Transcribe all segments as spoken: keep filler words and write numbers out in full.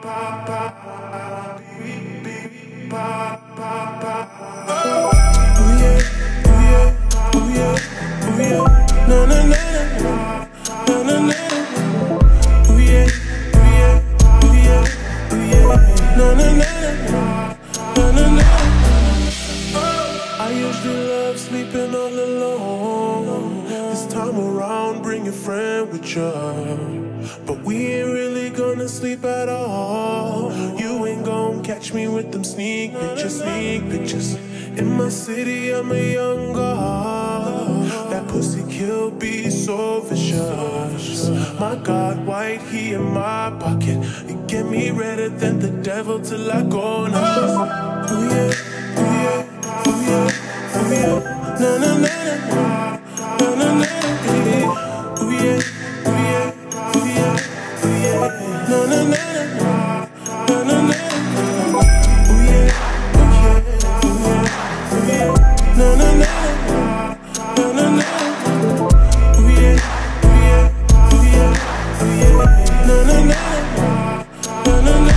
I usually love sleeping all alone. This time around, bring your friend with you. But we ain't really gonna sleep at all. You ain't gonna catch me with them sneak pictures, sneak pictures. In my city, I'm a young god. That pussy kill be so vicious. My God, white, he in my pocket. You get me redder than the devil till I go nuts. Ooh yeah, ooh yeah. Ooh yeah, na na na na, na na na na. Ooh yeah, ooh yeah, ooh yeah, ooh yeah, na na na na, na na na na. Ooh yeah, ooh yeah, ooh yeah, ooh yeah, na na na na, na na na. Ooh yeah, ooh yeah, ooh yeah, ooh yeah, na na na na, na na na.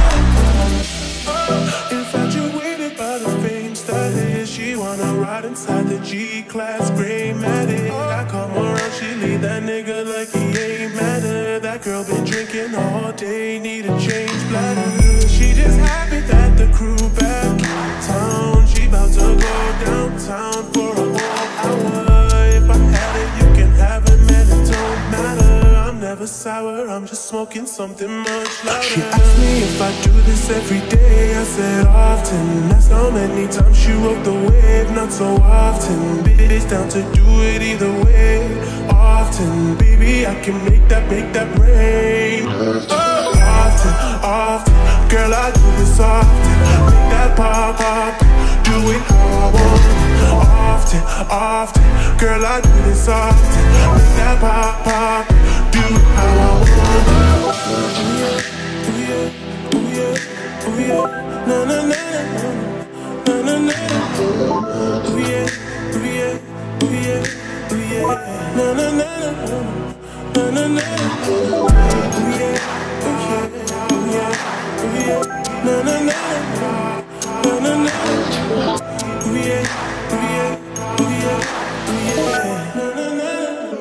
Infatuated by the fame status, she wanna ride inside the G-Class gray Matic. I come around, she leave that nigga like he ain't matter. That girl been drinking all day, need a change bladder. She just happy that the crew back in town. She bout to go downtown for a whole hour. If I had it, you can have it, man, it don't matter. I'm never sour, I'm just smoking something much louder. She asked me if I do this every day, I said often. That's how many times she rode the wave, not so often. Bitch down to do it either way, often. Baby, I can make that, make that rain. Oh, often, often, girl, I do this often. Make that pop, pop, do it how I want. Often, often, girl, I do this often. Make that pop, pop, do it how I want. Ooh yeah, ooh yeah, ooh yeah, ooh yeah, na na na na, na na na. Ooh yeah, ooh yeah, ooh yeah, ooh yeah, na na na na, na na na. Ooh yeah, ooh yeah, ooh yeah, ooh yeah, na na na na, na na na. Ooh yeah, ooh yeah, ooh yeah, ooh yeah, na na na.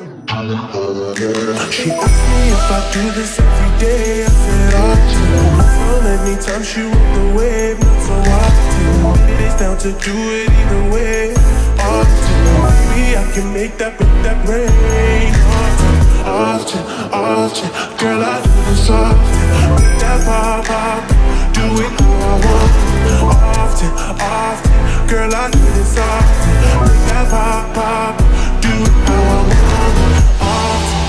She asked me if I do this every day, I said often. How many times she rode the wave, not so often. It's down to do it either way, often. Baby, I can make that, make that rain. Often, often, often, girl, I do this often. Make that pop, pop, do it how I want. Often, often, girl, I do this often. Make that pop, pop, do it how I want. Often.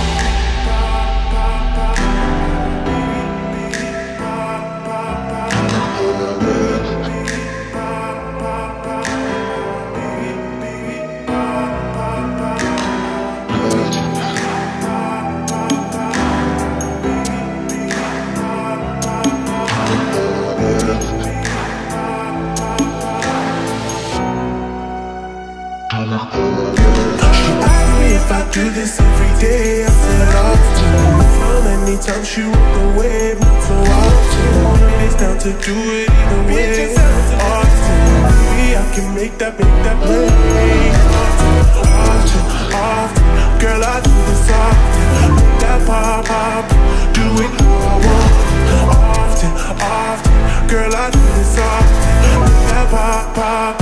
Do this every day, I said often. How many times she rode the wave, not so often. It's down to do it either way, often. Baby, I can make that, make that rain. Often, often, often, girl, I do this often. Make that pop, pop, do it how I want. Often, often, girl, I do this often. Make that pop, pop.